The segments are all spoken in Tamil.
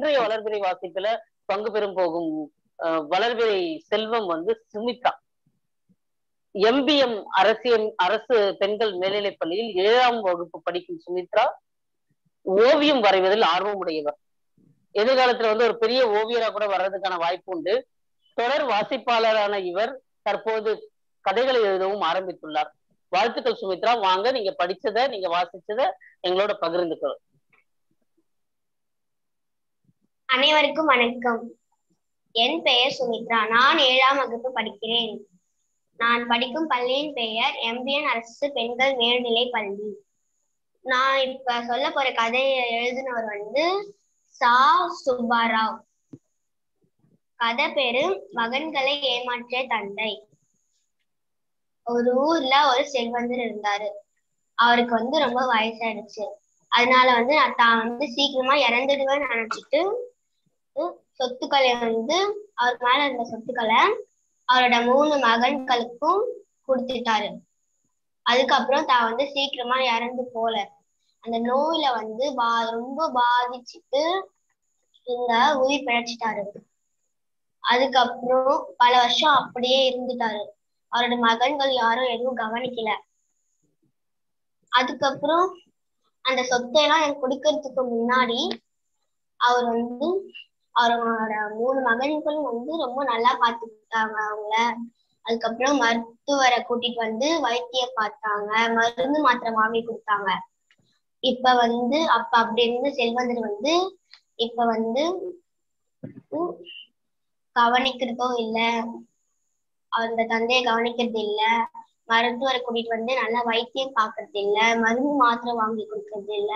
இன்றைய வளர்பிறை வாசிப்புல பங்கு பெறும் போகும் வளர்பிறை செல்வம் வந்து சுமித்ரா. MBM அரசு பெண்கள் மேல்நிலைப் பள்ளியில் 7ஆம் வகுப்பு படிக்கும் சுமித்ரா ஓவியம் வரைவதில் ஆர்வமுடையவர். எதிர்காலத்துல வந்து ஒரு பெரிய ஓவியரா கூட வர்றதுக்கான வாய்ப்பு உண்டு. தொடர் வாசிப்பாளரான இவர் தற்போது கதைகளை எழுதவும் ஆரம்பித்துள்ளார். வாழ்த்துக்கள் சுமித்ரா. வாங்க, நீங்க படிச்சத, நீங்க வாசிச்சத எங்களோட பகிர்ந்துக்கிறோம். அனைவருக்கும் வணக்கம். என் பெயர் சுமித்ரா. நான் 7ஆம் வகுப்பு படிக்கிறேன். நான் படிக்கும் பள்ளியின் பெயர் MBN அரசு பெண்கள் மேல்நிலை பள்ளி. நான் இப்ப சொல்ல போற கதையை எழுதினவர் வந்து சா சுப்பாராவ். கதை பேரு மகன்களை ஏமாற்றிய தந்தை. ஒரு ஊர்ல ஒரு செல்வந்தர் இருந்தாரு. அவருக்கு வந்து ரொம்ப வயசாயிடுச்சு. அதனால வந்து தான் வந்து சீக்கிரமா இறந்துடுவேன்னு நினைச்சிட்டு சொத்துக்களை வந்து அவர் மேல இருந்த சொத்துக்களை அவரோட 3 மகன்களுக்கும் கொடுத்துட்டாரு. அதுக்கப்புறம் தான் வந்து சீக்கிரமா இறந்து போல. அந்த நோயில வந்து ரொம்ப பாதிச்சுட்டு இந்த உயிர் பிழைச்சிட்டாரு. அதுக்கப்புறம் பல வருஷம் அப்படியே இருந்துட்டாரு. அவரோட மகன்கள் யாரும் எதுவும் கவனிக்கல. அதுக்கப்புறம் அந்த சொத்தை எல்லாம் எனக்கு கொடுக்கறதுக்கு முன்னாடி அவர் வந்து அவரோட 3 மகன்களும் வந்து ரொம்ப நல்லா பார்த்துக்கிட்டாங்க அவங்கள. அதுக்கப்புறம் மருத்துவரை கூட்டிட்டு வந்து வைத்தியம் பார்த்தாங்க, மருந்து மாத்திரை வாங்கி கொடுத்தாங்க. இப்ப வந்து அப்படி இருந்த செல்வந்தர் வந்து இப்ப வந்து கவனிக்கிறதும் இல்ல, அந்த தந்தையை கவனிக்கிறது இல்ல, மருத்துவரை கூட்டிட்டு வந்து நல்லா வைத்தியம் பார்க்கறது இல்ல, மருந்து மாத்திரை வாங்கி கொடுக்கறது இல்ல.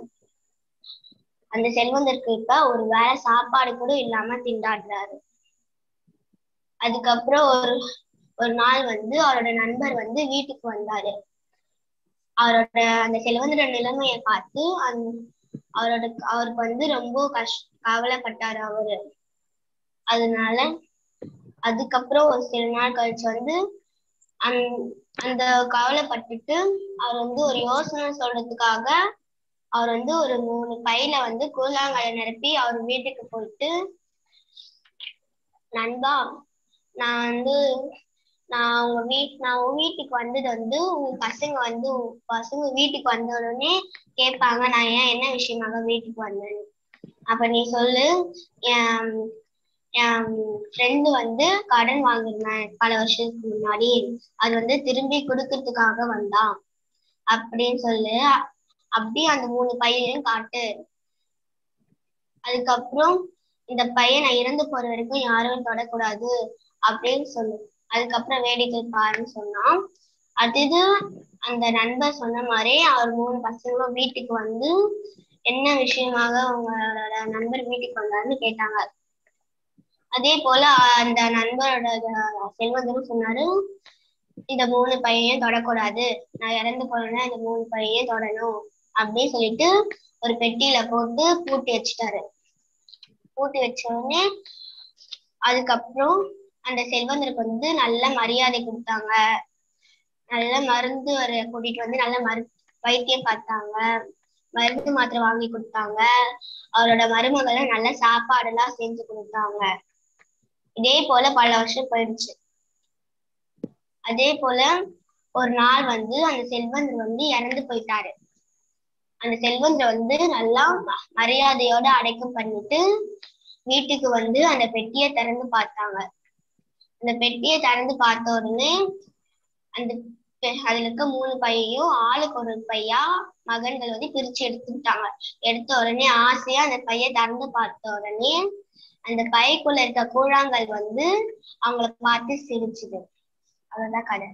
அந்த செல்வந்தருக்கு இப்ப ஒரு வேளை சாப்பாடு கூட இல்லாம திண்டாடுறாரு. அதுக்கப்புறம் ஒரு நாள் வந்து அவரோட நண்பர் வந்து வீட்டுக்கு வந்தாரு. அந்த செல்வந்தரோட நிலைமையை பார்த்து அவருக்கு வந்து ரொம்ப கவலைப்பட்டாரு அவரு. அதனால அதுக்கப்புறம் ஒரு சில நாள் கழிச்சு வந்து அந்த கவலைப்பட்டுட்டு அவர் வந்து ஒரு யோசனை சொல்றதுக்காக அவர் வந்து ஒரு 3 பையில வந்து கூழாங்கலை நிரப்பி அவர் வீட்டுக்கு போயிட்டு, நண்பா, நான் உங்க வீட்டுக்கு வந்தது வந்து உங்க பசங்க வீட்டுக்கு வந்த உடனே கேட்பாங்க நான் என்ன விஷயமாக வீட்டுக்கு வந்தேன்னு. அப்ப நீ சொல்லு, என் ஃப்ரெண்டு வந்து கடன் வாங்கிருந்தேன் பல வருஷத்துக்கு முன்னாடி, அது வந்து திரும்பி கொடுக்கறதுக்காக வந்தான் அப்படின்னு சொல்லு. அப்படி அந்த 3 பையனையும் காட்டு. அதுக்கப்புறம் இந்த பையன் நான் இறந்து போற வரைக்கும் யாரும் தொடக்கூடாது அப்படின்னு சொல்லு. அதுக்கப்புறம் வேடிக்கை பாருன்னு சொன்னான். அந்த நண்பர் சொன்ன மாதிரி அவர் 3 பசங்களும் வீட்டுக்கு வந்து என்ன விஷயமாக உங்களோட நண்பர் வீட்டுக்கு வந்தாருன்னு கேட்டாங்க. அதே போல அந்த நண்பரோட செல்வந்தரும் சொன்னாரு, இந்த 3 பையனையும் தொடக்கூடாது, நான் இறந்து போறேன்னா இந்த 3 பையனையும் தொடணும் அப்படின்னு சொல்லிட்டு ஒரு பெட்டியில போட்டு பூட்டி வச்சுட்டாரு. பூட்டி வச்ச உடனே அதுக்கப்புறம் அந்த செல்வந்தருக்கு வந்து நல்ல மரியாதை கொடுத்தாங்க. நல்ல மருந்துவரை கூட்டிட்டு வந்து நல்ல வைத்தியம் பார்த்தாங்க, மருந்து மாத்திரை வாங்கி கொடுத்தாங்க. அவரோட மருமகளை நல்ல சாப்பாடு எல்லாம் செஞ்சு கொடுத்தாங்க. இதே போல பல வருஷம் போயிடுச்சு. அதே போல ஒரு நாள் வந்து அந்த செல்வந்தர் வந்து இறந்து போயிட்டாரு. அந்த செல்வந்தர் வந்து நல்லா மரியாதையோட அடக்கம் பண்ணிட்டு வீட்டுக்கு வந்து அந்த பெட்டியை திறந்து பார்த்தாங்க. அந்த பெட்டியை திறந்து பார்த்த உடனே அதுல இருக்க 3 பையையும் ஆளுக்கு ஒரு பையா மகன்கள் வந்து பிரிச்சு எடுத்துக்கிட்டாங்க. எடுத்த உடனே ஆசையா அந்த பையை திறந்து பார்த்த உடனே அந்த பைக்குள்ள இருக்க கூழாங்கல் வந்து அவங்கள பார்த்து சிரிச்சுது. அவ்வளவுதான் கதை.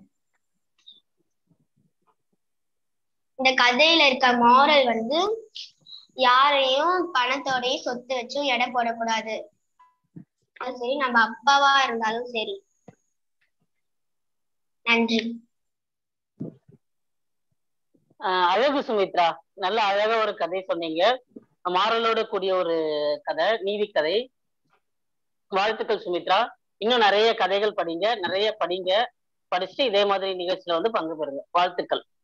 இந்த கதையில இருக்க மாரல் வந்து யாரையும் பணத்தோடையும் சொத்து வச்சும் எடை போடக்கூடாது. அது சரி, நம்ம அப்பாவா இருந்தாலும் சரி. நன்றி. அழகு சுமித்ரா, நல்ல அழகா ஒரு கதை சொன்னீங்க. மாரலோட கூடிய ஒரு கதை, நீதி கதை. வாழ்த்துக்கள் சுமித்ரா. இன்னும் நிறைய கதைகள் படிங்க, நிறைய படிங்க. படிச்சுட்டு இதே மாதிரி நிகழ்ச்சியில வந்து பங்கு பெறுங்க. வாழ்த்துக்கள்.